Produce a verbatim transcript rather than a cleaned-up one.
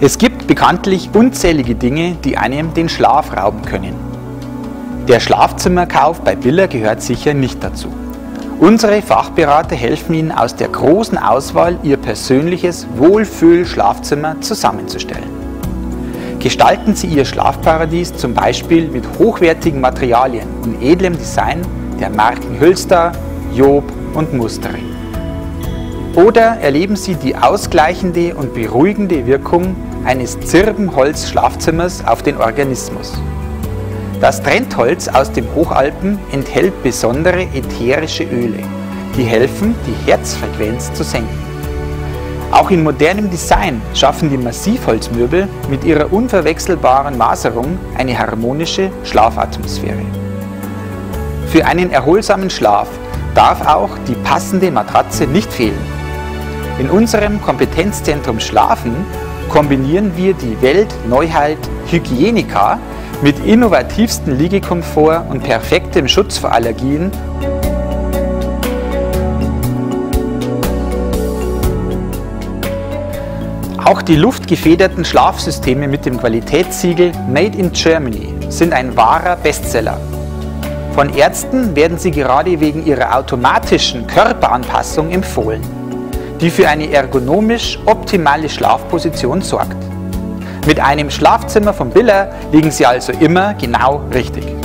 Es gibt bekanntlich unzählige Dinge, die einem den Schlaf rauben können. Der Schlafzimmerkauf bei Billa gehört sicher nicht dazu. Unsere Fachberater helfen Ihnen aus der großen Auswahl Ihr persönliches Wohlfühl-Schlafzimmer zusammenzustellen. Gestalten Sie Ihr Schlafparadies zum Beispiel mit hochwertigen Materialien und edlem Design der Marken Hülstar, Job und Mustering. Oder erleben Sie die ausgleichende und beruhigende Wirkung eines Zirbenholz-Schlafzimmers auf den Organismus. Das Trendholz aus den Hochalpen enthält besondere ätherische Öle, die helfen, die Herzfrequenz zu senken. Auch in modernem Design schaffen die Massivholzmöbel mit ihrer unverwechselbaren Maserung eine harmonische Schlafatmosphäre. Für einen erholsamen Schlaf darf auch die passende Matratze nicht fehlen. In unserem Kompetenzzentrum Schlafen kombinieren wir die Weltneuheit Hygienica mit innovativstem Liegekomfort und perfektem Schutz vor Allergien. Auch die luftgefederten Schlafsysteme mit dem Qualitätssiegel Made in Germany sind ein wahrer Bestseller. Von Ärzten werden sie gerade wegen ihrer automatischen Körperanpassung empfohlen, die für eine ergonomisch optimale Schlafposition sorgt. Mit einem Schlafzimmer von Billa liegen Sie also immer genau richtig.